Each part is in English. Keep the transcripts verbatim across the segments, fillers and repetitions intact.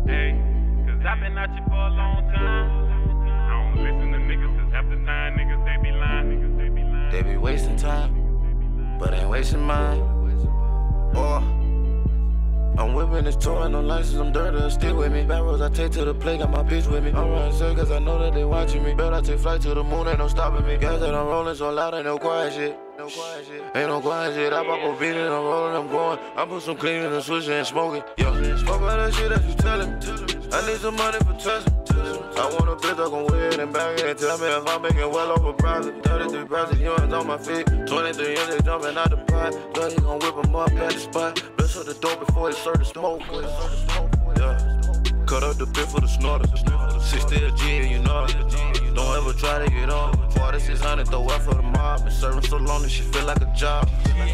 Hey, cause I've been out here for a long time. I don't listen to niggas cause half the time niggas they be lying. Niggas, they be lying. They be wasting time, but ain't wasting mine. Oh, I'm whipping this toy, no license, I'm dirty, stick with me. Bad roads I take to the play, got my bitch with me. I'm running circles, I know that they watching me. Bet I take flight to the moon, ain't no stopping me. Guys that I'm rolling so loud, ain't no quiet shit. No quiet shit. Ain't no quiet shit. I pop a beat and I'm rolling, I'm going. I put some clean in the switch and smoking. Yo, fuck all that shit that you tellin'. I need some money for Tesla. I want a bitch that gon' wear it and bag it and tell me if I'm making well over profit. thirty-three thousand youngs on my feet. twenty-three years they jumping out the pot. Thought he gon' whip him up at the spot. Bless up the door before he serve the smoke. Yeah. Cut up the bit for the snorter. sixty a G and you know it. Don't ever try to get on. forty-six hundred throw out for the mob. Been serving so long that shit feel like a job.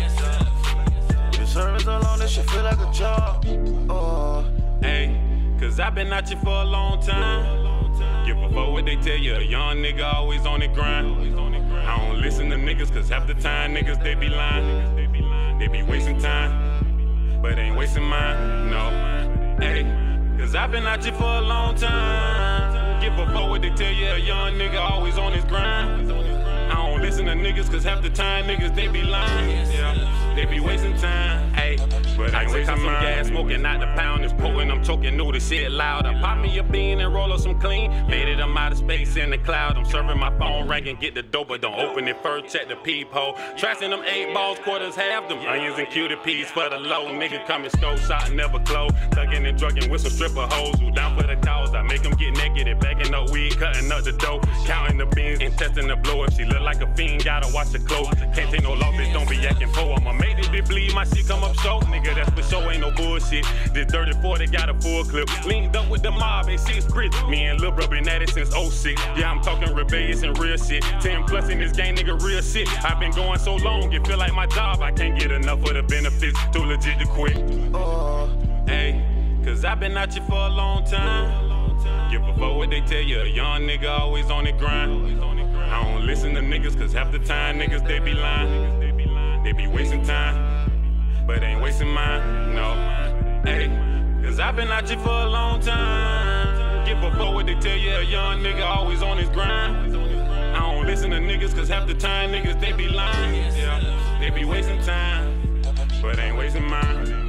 Been serving so long that shit feel like a job. Oh, hey, cause I've been out here for a long time. Give a fuck what they tell you, a young nigga always on the grind. I don't listen to niggas cause half the time niggas they be lying. They be wasting time, but ain't wasting mine, no. Hey, cause I've been out here for a long time. Give a fuck what they tell you, a young nigga always on his grind. I don't listen to niggas cause half the time niggas they be lying. Yeah, they be wasting time, ayy. But I take some gas, smoking out the pound, it's potent, I'm choking, new the shit loud. I pop me a bean and roll up some clean, faded them out of space in the cloud. I'm serving my phone, ranking, get the dope, but don't open it first, check the peephole. Trashing them eight balls, quarters, half them onions and cutie peas for the low. Nigga coming scope, shot never close. Thugging and drugging with some stripper hoes who down for the cause. I make them get naked and bagging up weed, cutting up the dough, counting the beans and testing the blow. If she look like a fiend, gotta watch the clothes. Can't take no loss, bitch, don't be acting poor. I'ma make this bitch bleed, my shit come up short. Nigga, that's for sure, ain't no bullshit. This dirty forty got a full clip. Linked up with the mob, ain't six grits. Me and Lil Bro been at it since oh six. Yeah, I'm talking rebellious and real shit. ten plus in this game, nigga, real shit. I've been going so long, it feel like my job. I can't get enough of the benefits, too legit to quit. oh, Hey, cause I've been out here for a long time. Give a fuck what they tell you, a young nigga always on the grind. I don't listen to niggas cause half the time niggas they be lying. They be wasting time, but ain't wasting mine, no. Hey, cause I've been out here for a long time. Give a fuck what they tell you, a young nigga always on his grind. I don't listen to niggas cause half the time niggas they be lying. Yeah, they be wasting time, but ain't wasting mine.